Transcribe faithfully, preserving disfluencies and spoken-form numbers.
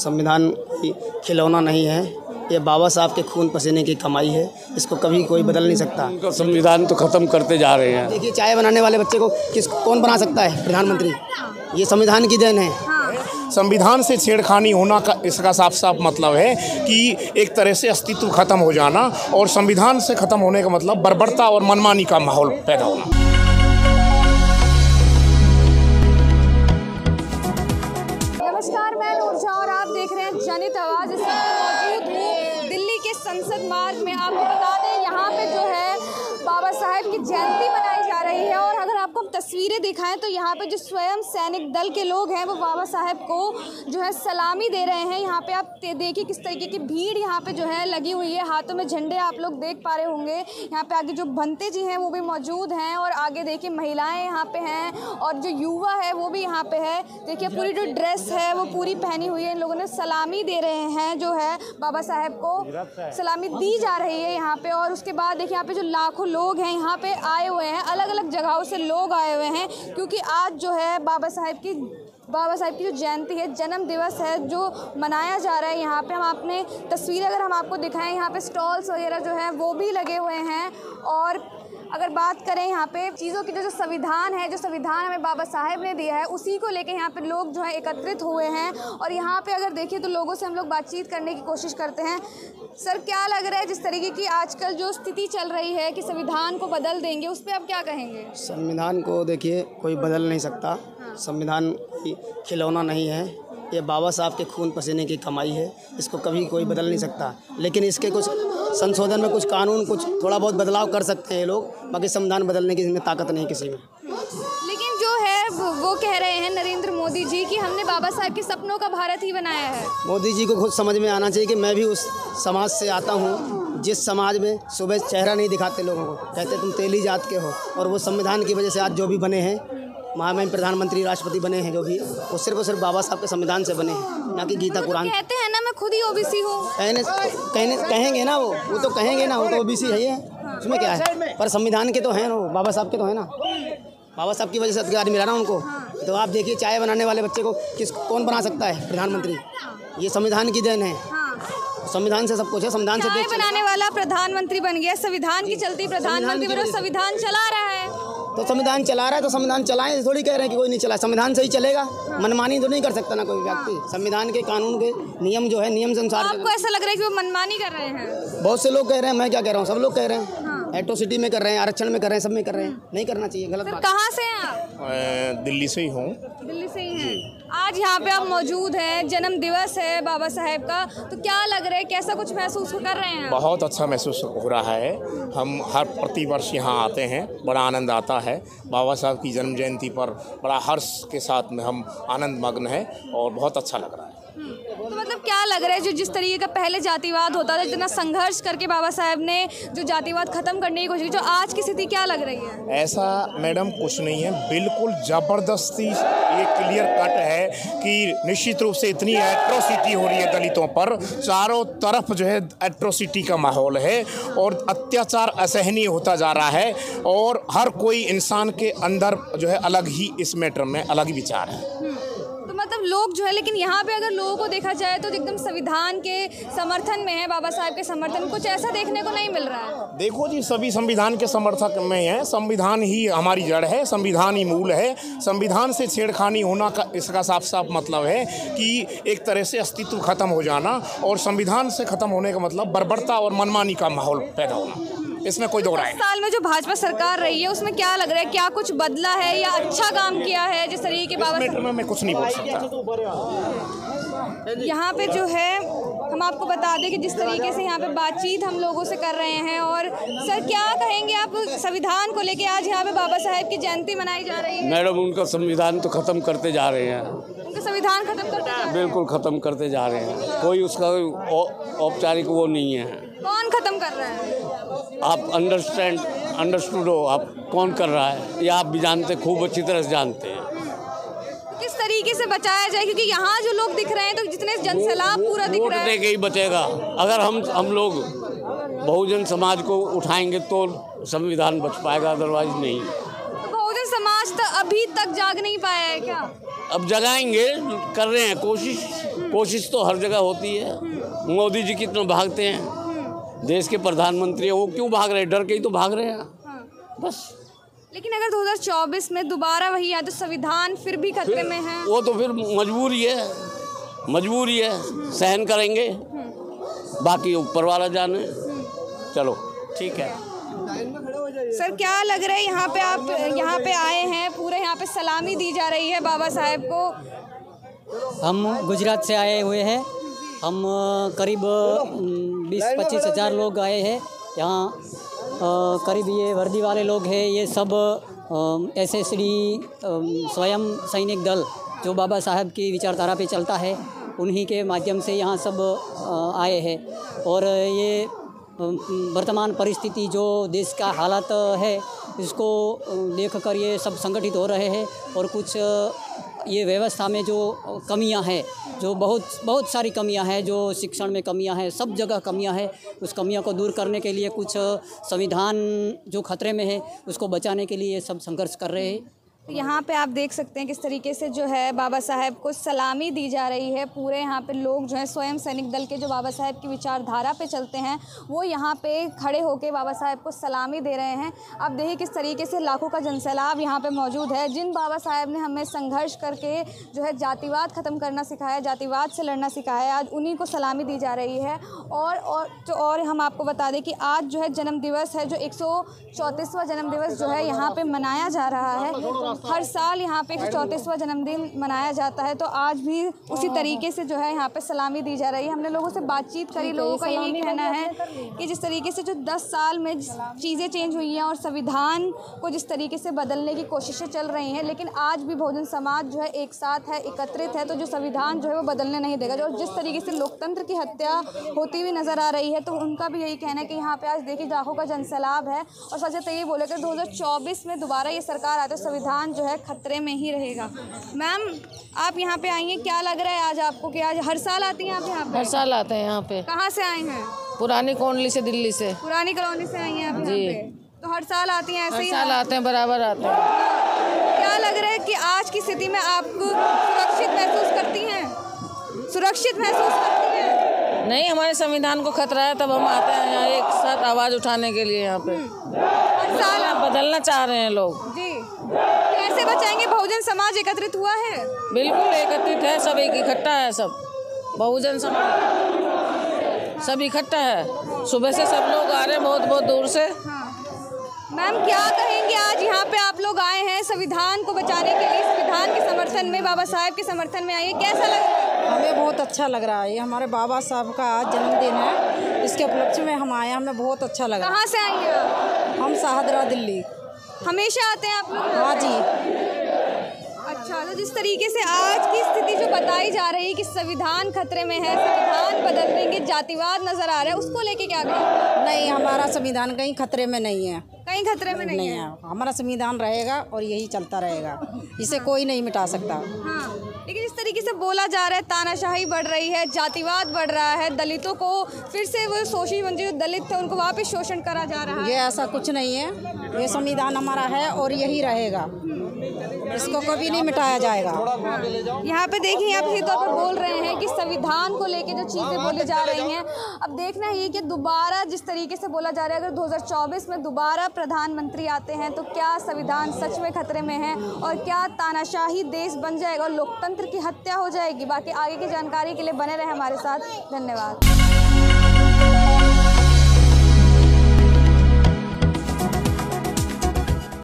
संविधान की खिलौना नहीं है, ये बाबा साहब के खून पसीने की कमाई है। इसको कभी कोई बदल नहीं सकता। उनका संविधान तो खत्म करते जा रहे हैं। देखिए, चाय बनाने वाले बच्चे को किस कौन बना सकता है? प्रधानमंत्री। ये संविधान की देन है। संविधान से छेड़खानी होना का इसका साफ साफ मतलब है कि एक तरह से अस्तित्व खत्म हो जाना, और संविधान से खत्म होने का मतलब बर्बरता और मनमानी का माहौल पैदा होना। नमस्कार, मैं नूरजहां और आप देख रहे हैं जनित आवाज़। इस वक्त मौजूद हूँ दिल्ली के संसद मार्ग में। आपको बता दें, यहाँ पे जो है बाबा साहेब की जयंती मनाई जा रही है, और अगर आपको हम तस्वीरें दिखाएं तो यहाँ पे जो स्वयं सैनिक दल के लोग हैं वो बाबा साहेब को जो है सलामी दे रहे हैं। यहाँ पे आप देखिए किस तरीके की भीड़ यहाँ पे जो है लगी हुई है। हाथों में झंडे आप लोग देख पा रहे होंगे। यहाँ पे आगे जो भंते जी हैं वो भी मौजूद हैं, और आगे देखिए महिलाएँ यहाँ पे हैं, और जो युवा है वो भी यहाँ पे है। देखिए पूरी जो ड्रेस है वो पूरी पहनी हुई है। इन लोगों ने सलामी दे रहे हैं, जो है बाबा साहेब को सलामी दी जा रही है यहाँ पे। और उसके बाद देखिए यहाँ पे जो लाखों लोग हैं यहाँ पे आए हुए हैं, अलग अलग जगहों से लोग आए हुए हैं, क्योंकि आज जो है बाबा साहेब की बाबा साहेब की जो जयंती है, जन्म दिवस है, जो मनाया जा रहा है। यहाँ पे हम अपने तस्वीरें अगर हम आपको दिखाएं, यहाँ पे स्टॉल्स वगैरह जो है वो भी लगे हुए हैं। और अगर बात करें यहाँ पे चीज़ों की, जो जो संविधान है, जो संविधान हमें बाबा साहेब ने दिया है, उसी को लेके यहाँ पे लोग जो है एकत्रित हुए हैं। और यहाँ पे अगर देखिए तो लोगों से हम लोग बातचीत करने की कोशिश करते हैं। सर, क्या लग रहा है जिस तरीके की आजकल जो स्थिति चल रही है कि संविधान को बदल देंगे, उस पर आप क्या कहेंगे? संविधान को देखिए कोई बदल नहीं सकता। संविधान की खिलौना नहीं है, ये बाबा साहब के खून पसीने की कमाई है। इसको कभी कोई बदल नहीं सकता। लेकिन इसके कुछ संशोधन में, कुछ कानून, कुछ थोड़ा बहुत बदलाव कर सकते हैं लोग। बाकी संविधान बदलने की इसमें ताकत नहीं किसी में। लेकिन जो है वो, वो कह रहे हैं नरेंद्र मोदी जी कि हमने बाबा साहब के सपनों का भारत ही बनाया है। मोदी जी को खुद समझ में आना चाहिए कि मैं भी उस समाज से आता हूँ जिस समाज में सुबह चेहरा नहीं दिखाते लोगों को, कहते तुम तेली जात के हो। और वो संविधान की वजह से आज जो भी बने हैं, महामहिम प्रधानमंत्री, राष्ट्रपति बने हैं, जो भी वो सिर्फ और सिर्फ बाबा साहब के संविधान से बने हैं, ना कि गीता कुरान। कहते हैं ना, मैं खुद ही ओबीसी हूँ। कहने कहने कहेंगे ना, वो वो तो कहेंगे ना, वो तो ओबीसी है, ये उसमें क्या है। पर संविधान के तो हैं, वो बाबा साहब के तो है ना। बाबा साहब की वजह से अधिकार मिला ना उनको। तो आप देखिए, चाय बनाने वाले बच्चे को किस कौन बना सकता है? प्रधानमंत्री। ये संविधान की देन है। संविधान से सब कुछ है। संविधान से चाय बनाने वाला प्रधानमंत्री बन गया, संविधान की चलती प्रधानमंत्री बनो, संविधान चला रहा है। तो संविधान चला रहा है तो संविधान चलाएं, थोड़ी कह रहे हैं कि कोई नहीं चला। संविधान से ही चलेगा। मनमानी तो नहीं कर सकता ना कोई व्यक्ति। संविधान के कानून के नियम जो है, नियम से अनुसार। आपको ऐसा लग रहा है कि वो मनमानी कर रहे हैं? बहुत से लोग कह रहे हैं, मैं क्या कह रहा हूँ, सब लोग कह रहे हैं। एट्रोसिटी में कर रहे हैं, आरक्षण में कर रहे हैं, सब में कर रहे हैं। नहीं करना चाहिए, गलत बात। कहाँ से हैं आप? दिल्ली से ही हूँ। दिल्ली से ही हैं। आज यहाँ पे आप मौजूद हैं, जन्म दिवस है बाबा साहेब का, तो क्या लग रहा है, कैसा कुछ महसूस कर रहे हैं? बहुत अच्छा महसूस हो रहा है। हम हर प्रतिवर्ष यहाँ आते हैं, बड़ा आनंद आता है। बाबा साहब की जन्म जयंती पर बड़ा हर्ष के साथ में हम आनंद मग्न हैं, और बहुत अच्छा लग रहा है। तो मतलब क्या लग रहा है, जो जिस तरीके का पहले जातिवाद होता था, जितना संघर्ष करके बाबा साहेब ने जो जातिवाद खत्म करने की कोशिश की, जो आज की स्थिति क्या लग रही है? ऐसा मैडम कुछ नहीं है, बिल्कुल ज़बरदस्ती ये क्लियर कट है कि निश्चित रूप से इतनी एट्रोसिटी हो रही है दलितों पर। चारों तरफ जो है एट्रोसिटी का माहौल है, और अत्याचार असहनीय होता जा रहा है, और हर कोई इंसान के अंदर जो है अलग ही इस मैटर में अलग ही विचार है। तो मतलब लोग जो है, लेकिन यहाँ पे अगर लोगों को देखा जाए तो एकदम संविधान के समर्थन में है, बाबा साहब के समर्थन, कुछ ऐसा देखने को नहीं मिल रहा है। देखो जी, सभी संविधान के समर्थक में हैं। संविधान ही हमारी जड़ है, संविधान ही मूल है। संविधान से छेड़खानी होना का इसका साफ साफ मतलब है कि एक तरह से अस्तित्व खत्म हो जाना, और संविधान से खत्म होने का मतलब बर्बरता और मनमानी का माहौल पैदा होना। इसमें कोई दो राय नहीं। साल में जो भाजपा सरकार रही है, उसमें क्या लग रहा है, क्या कुछ बदला है या अच्छा काम किया है जिस तरीके के बाबा साहब? मैं कुछ नहीं बोल सकता। यहाँ पे जो है हम आपको बता दें कि जिस तरीके से यहाँ पे बातचीत हम लोगों से कर रहे हैं। और सर, क्या कहेंगे आप संविधान को लेके? आज यहाँ पे बाबा साहेब की जयंती मनाई जा रही है। मैडम, उनका संविधान तो खत्म करते जा रहे हैं। उनका संविधान खत्म करते जा रहे हैं? बिल्कुल खत्म करते जा रहे हैं। कोई उसका औपचारिक वो नहीं है। कौन खत्म कर रहा है? आप अंडरस्टैंड अंडरस्टूड हो, आप कौन कर रहा है, या आप भी जानते, खूब अच्छी तरह से जानते हैं। किस तरीके से बचाया जाए, क्योंकि यहाँ जो लोग दिख रहे हैं तो जितने जनसैलाब पूरा दिख रहा है। वोट दे के ही बचेगा। अगर हम हम लोग बहुजन समाज को उठाएंगे तो संविधान बच पाएगा, अदरवाइज नहीं। तो बहुजन समाज तो अभी तक जाग नहीं पाया है क्या? अब जगाएंगे, कर रहे हैं कोशिश। कोशिश तो हर जगह होती है। मोदी जी कितना भागते हैं, देश के प्रधानमंत्री हैं, वो क्यों भाग रहे हैं? डर के ही तो भाग रहे हैं बस। लेकिन अगर दो हज़ार चौबीस में दोबारा वही आए तो संविधान फिर भी खतरे में है। वो तो फिर मजबूरी है, मजबूरी है, सहन करेंगे, बाकी ऊपर वाला जाने। चलो ठीक है। सर क्या लग रहा है, यहाँ पे आप यहाँ पे आए हैं, पूरे यहाँ पे सलामी दी जा रही है बाबा साहेब को। हम गुजरात से आए हुए हैं। हम करीब बीस पच्चीस हज़ार लोग आए हैं यहाँ। करीब ये वर्दी वाले लोग हैं, ये सब एस एस डी स्वयं सैनिक दल जो बाबा साहब की विचारधारा पे चलता है, उन्हीं के माध्यम से यहाँ सब आए हैं। और ये वर्तमान परिस्थिति जो देश का हालात है, इसको देखकर ये सब संगठित हो रहे हैं। और कुछ ये व्यवस्था में जो कमियां हैं, जो बहुत बहुत सारी कमियां हैं, जो शिक्षण में कमियां हैं, सब जगह कमियां हैं, उस कमियों को दूर करने के लिए कुछ संविधान जो खतरे में है उसको बचाने के लिए सब संघर्ष कर रहे हैं। यहाँ पे आप देख सकते हैं किस तरीके से जो है बाबा साहेब को सलामी दी जा रही है। पूरे यहाँ पे लोग जो है स्वयं सैनिक दल के जो बाबा साहेब की विचारधारा पे चलते हैं, वो यहाँ पे खड़े होके बाबा साहेब को सलामी दे रहे हैं। आप देखिए किस तरीके से लाखों का जनसैलाब यहाँ पे मौजूद है। जिन बाबा साहेब ने हमें संघर्ष करके जो है जातिवाद ख़त्म करना सिखाया, जातिवाद से लड़ना सिखाया, आज उन्हीं को सलामी दी जा रही है। और और तो और हम आपको बता दें कि आज जो है जन्म दिवस है, जो एक सौ चौंतीसवां जन्म दिवस जो है यहाँ पे मनाया जा रहा है। हर साल यहाँ पे एक सौ चौंतीसवां जन्मदिन मनाया जाता है, तो आज भी उसी तरीके से जो है यहाँ पे सलामी दी जा रही है। हमने लोगों से बातचीत करी, लोगों का यही कहना है कि जिस तरीके से जो दस साल में चीज़ें चेंज हुई हैं और संविधान को जिस तरीके से बदलने की कोशिशें चल रही हैं, लेकिन आज भी बहुजन समाज जो है एक साथ है, एकत्रित है, तो जो संविधान जो है वो बदलने नहीं देगा। जो जिस तरीके से लोकतंत्र की हत्या होती हुई नज़र आ रही है, तो उनका भी यही कहना है कि यहाँ पे आज देखिए लाखों का जनसैलाब है। और सच तो ये बोले कि दो हज़ार चौबीस में दोबारा ये सरकार आए तो संविधान जो है खतरे में ही रहेगा। मैम आप यहाँ पे आई हैं, क्या लग रहा है आज आपको कि आज हर साल आती हैं आप यहाँ पे? हर साल आते हैं यहाँ पे। कहाँ से आए हैं? पुरानी कॉलोनी से, दिल्ली से। पुरानी कॉलोनी से आई हैं आप यहाँ पे? तो हर साल आती हैं ऐसे हर ही? साल आते हैं, बराबर आते हैं। क्या लग रहा है कि आज की स्थिति में आप सुरक्षित महसूस करती हैं? सुरक्षित महसूस करती हैं? नहीं, हमारे संविधान को खतरा है, तब हम आते हैं यहाँ एक साथ आवाज़ उठाने के लिए। यहाँ पे हर साल बदलना चाह रहे हैं लोग जी। कैसे बचाएंगे? बहुजन समाज एकत्रित हुआ है? बिल्कुल एकत्रित है, सब एक इकट्ठा है, सब बहुजन समाज सब इकट्ठा है। सुबह से सब लोग आ रहे हैं बहुत बहुत दूर से। मैम क्या कहेंगे, आज यहाँ पे आप लोग आए हैं संविधान को बचाने के लिए, संविधान के समर्थन में, बाबा साहेब के समर्थन में आए हैं, कैसा लग रहा है? हमें बहुत अच्छा लग रहा है। ये हमारे बाबा साहब का आज जन्मदिन है, इसके उपलक्ष्य में हम आए, हमें बहुत अच्छा लगा। कहाँ से आई हैं? हम शाहदरा दिल्ली। हमेशा आते हैं आप लोग? हाँ जी। अच्छा, तो जिस तरीके से आज की स्थिति जो बताई जा रही है कि संविधान खतरे में है, संविधान बदल देंगे, जातिवाद नजर आ रहा है, उसको लेके क्या कहें? नहीं, हमारा संविधान कहीं खतरे में नहीं है। कहीं खतरे में नहीं, नहीं है।, है हमारा संविधान रहेगा और यही चलता रहेगा, इसे कोई नहीं मिटा सकता। हाँ, लेकिन इस तरीके से बोला जा रहा है तानाशाही बढ़ रही है, जातिवाद बढ़ रहा है, दलितों को फिर से वो शोषित वंचित जो दलित थे उनको वापस शोषण करा जा रहा है। ये ऐसा कुछ नहीं है, ये संविधान हमारा है और यही रहेगा, इसको कभी नहीं मिटाया जाएगा। यहाँ पे देखिए आप इसी तौर पर बोल रहे हैं कि संविधान को लेके जो चीज़ें बोली जा रही हैं, अब देखना ये कि दोबारा जिस तरीके से बोला जा रहा है अगर दो हज़ार चौबीस में दोबारा प्रधानमंत्री आते हैं तो क्या संविधान सच में खतरे में है और क्या तानाशाही देश बन जाएगा और लोकतंत्र की हत्या हो जाएगी। बाकी आगे की जानकारी के लिए बने रहे हमारे साथ। धन्यवाद।